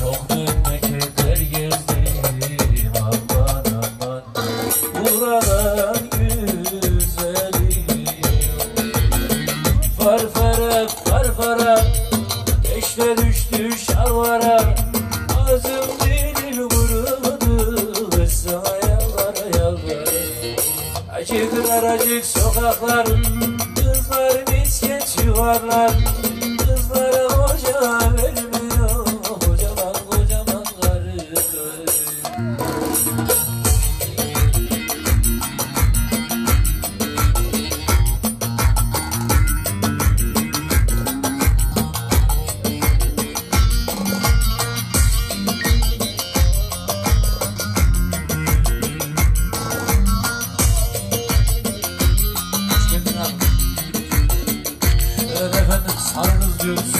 Çok memleketler gezdim aman aman, buradan güzeli. Farfara farfara işte düştü şarvara, ağzım dilim kurudu sana yalvar yalvar. Acık daracık sokaklar, kızlar misket yuvarlar, kızlara hoca vermiyor kocaman kocaman karı. Evet efendim, sarınız diyoruz.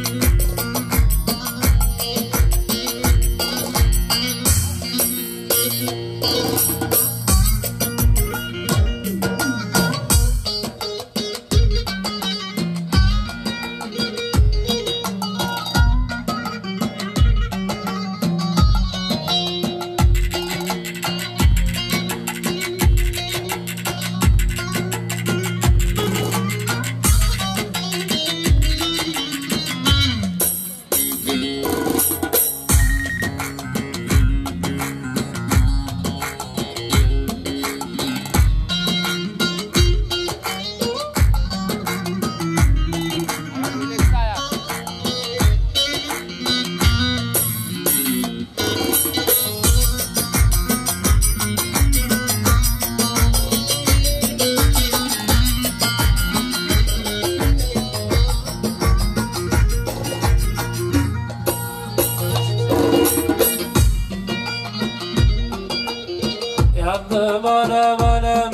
Yandım anam anam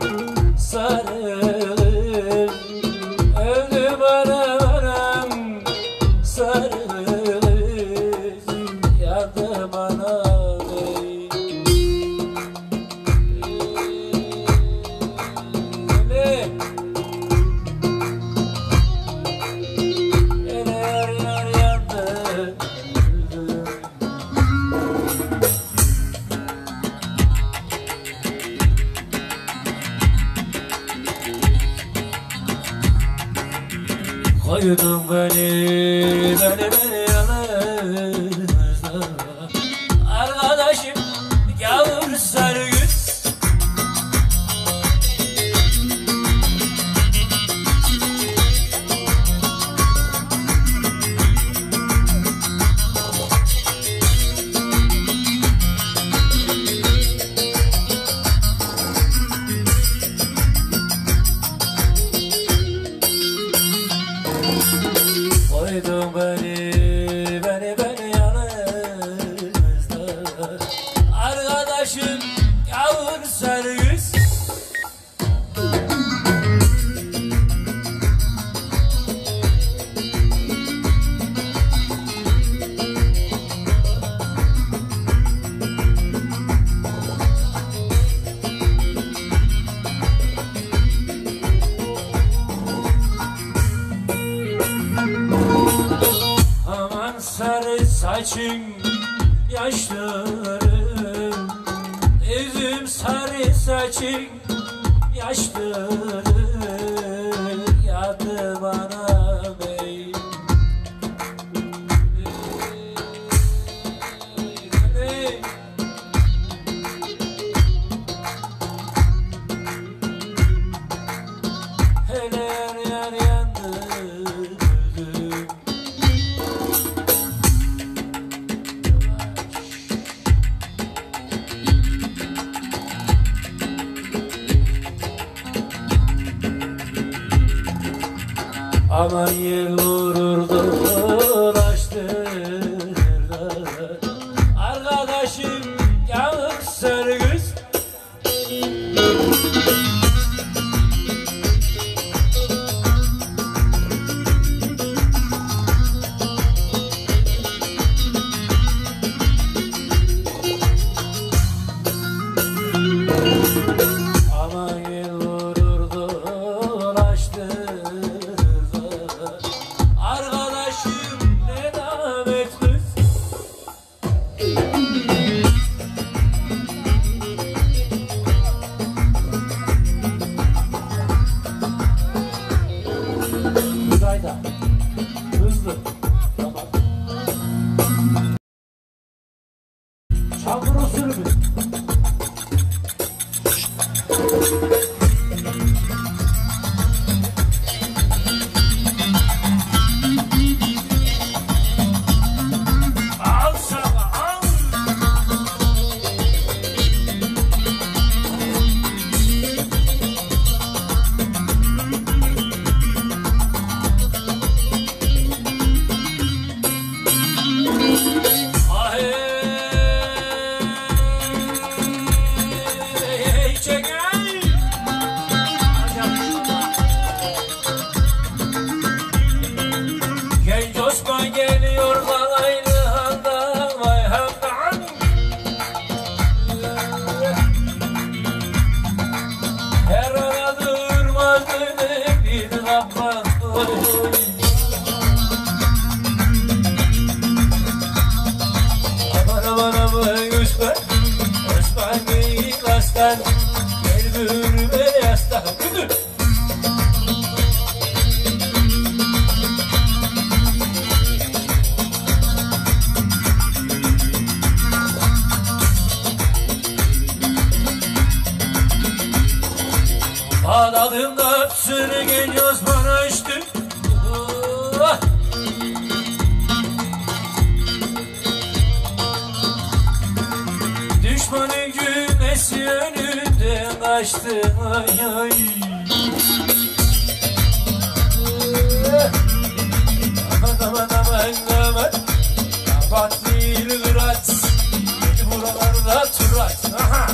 sarılır, öldüm anam anam sarılır, yandım anam ey. Yar yar yandım. Koydun beni yalnızlığa, arkadaşım gavur sargıs. Koydun beni yalnızlığa, arkadaşım gavur sargıs. Aman sarı saçın yaşları, üzüm sarı saçın yaşları, yadı bana bey. Hele yar yar yandı. Aman yel vururdu ulaştırdı, arkadaşım gavur sargıs. Aman yel vururdu ulaştırdı, Adında sürgen yazmana içtim. Düşmanın cümlesi önünden kaçtı. Ay ay. Aman aman aman aman. Kapat değil kırat. Beni buralarda turat. Aha.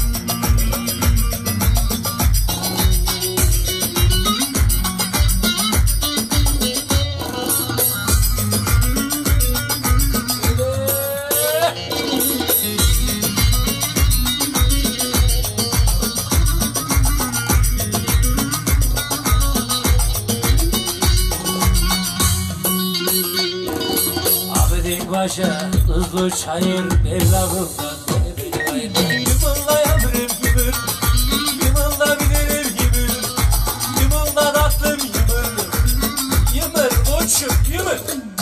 Başa hızlı çayır Mevlam'ımdan beni ayır. Yımınla yavrum yımır, yımınla bilirim yımır, yımınla tatlım yımır, yımır koçum yımır.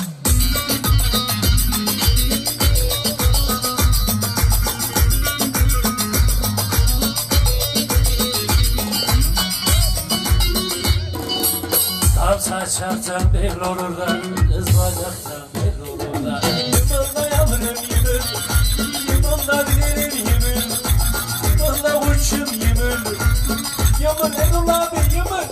Tam saçaktan belli olur da, kız bacaktan belli olur da. Yımınla yavrum yımır, yımınla bilirim yımır, yımınla koçum yımır, yımır Erol abi yımır.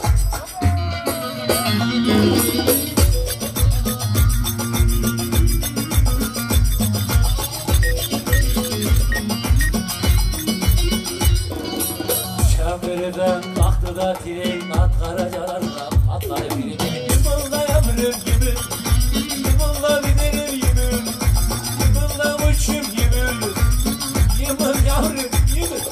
Şambirden baktı da direğin at karacalarla patladı biri. Yımınla yavrum yımır, yımınla bilirim yımır, yımınla koçum yımır, yımır yavrum yımır.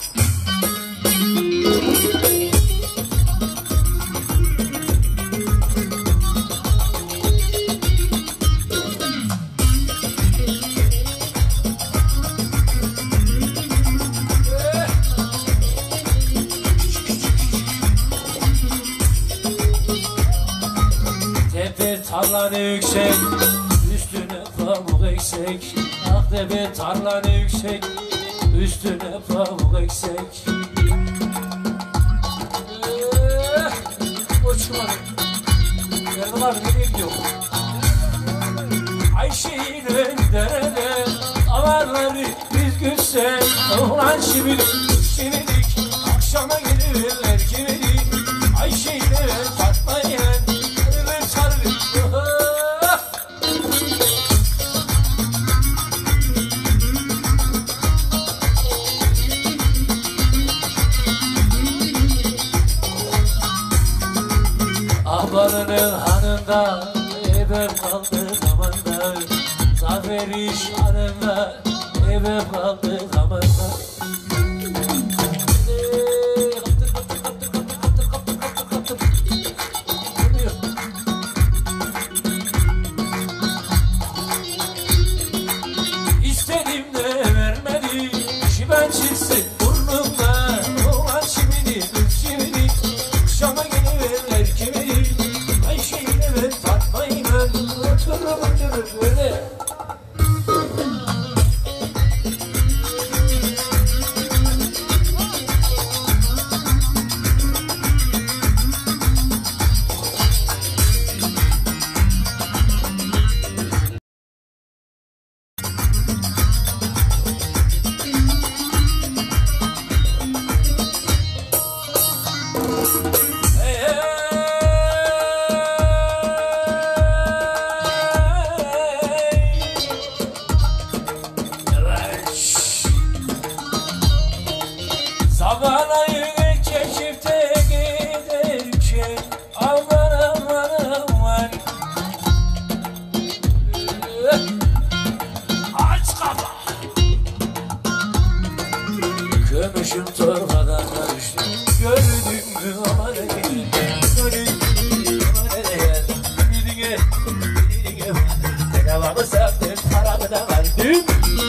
Tepe tarlanı yüksek, üstüne pamuk eksik. Aktepe tarlanı yüksek, üstüne pamuk eksik. Koçum abi, Erdal abi nereye gidiyor? Ayşe'yle derede davarları biz gütsek. Ulan şimdilik akşama gelirler kimilik. Ayşe'yle Fatma'ya Ahbalının hanında ebem kaldı zamanda. Zafer iş hanında ebem kaldı zamanda. İstedim de vermedi, şiben çıksın burnumda. Ulan şimdi kız şimdi akşama geliverler kimini. Ayşe'yle ben Fatma'yla otururuz böyle. Sabahlayın keşifte giderken aman aman aman. Aç kafa. Kömüşüm torbadan karıştı. Gördün mü aman edin. Gördün mü aman edin. Gidine devamı sattın paramı da verdim.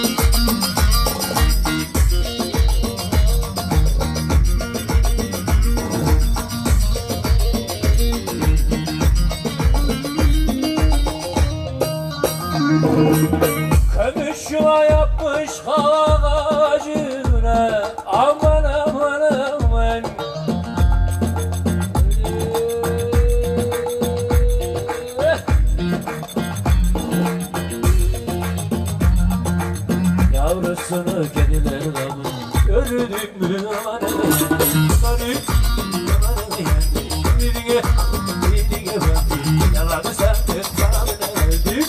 Kömüş yuva yapmış kavak ağacına. Aman aman aman. yavrusunu kediler kapı. Gördük mü aman gördük aman Didige didige ben yalanı sen sana verdik.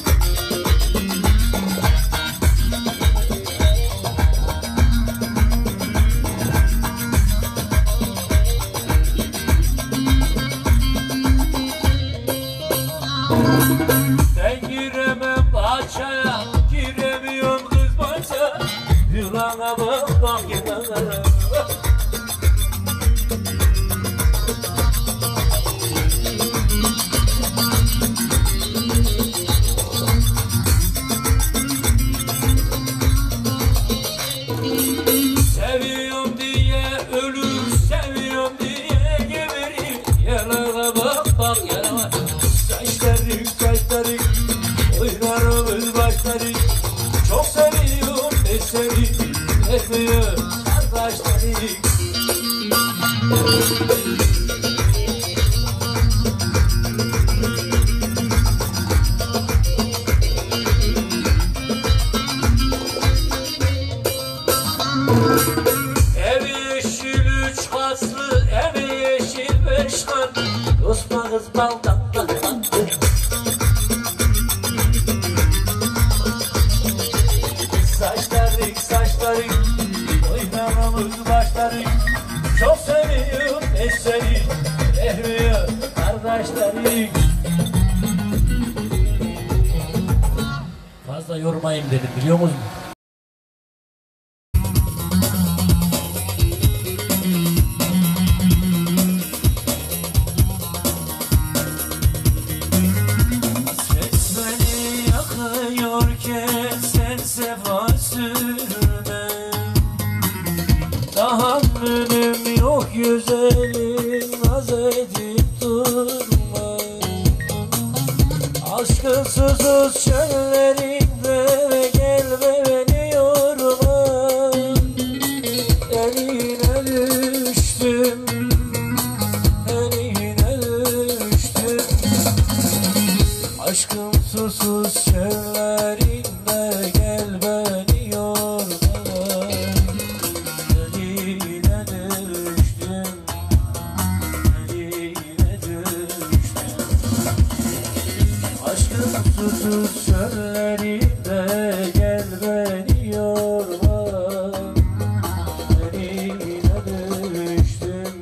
Ben giremem bahçeye, giremiyorum kız bahçeye. Yılana bak bak yılana. Seviyorum diye ölür, seviyorum diye geberir. Yalana bak bak yalana. Saçları oynarımız başları. Çok seviyorum seni, etmiyor kardeşleri. Evi yeşil 3 kaslı, evi yeşil 5 kat. Osman kız baldan baldan. Saçları oynamamız başları. Çok seviyorum seni, etmiyor kardeşleri. Fazla yormayayım dedim, biliyor musun? Ses beni yakıyorken sen sefa sürme. Tahammülüm yok güzelim, naz edip durma. Aşkın susuz çöllerinde gel ve beni yorma. Eline düştüm, eline düştüm. Aşkın susuz çöllerinde gel beni yorma. Eline düştüm, eline düştüm. Aşkın susuz çöllerinde gel beni yorma. Eline düştüm,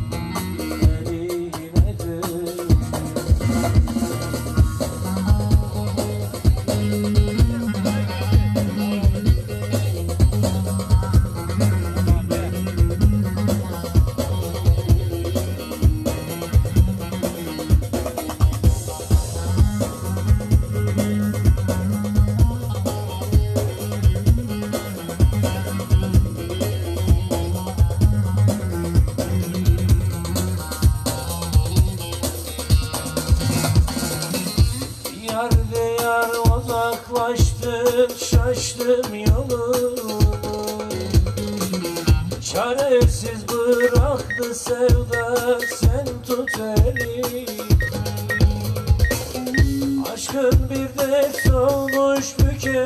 eline düştüm. Yar diyar uzaklaştım, şaştım yolumu. Çaresiz bıraktı sevda, sen tut elimi. Aşkın bir dert olmuş büker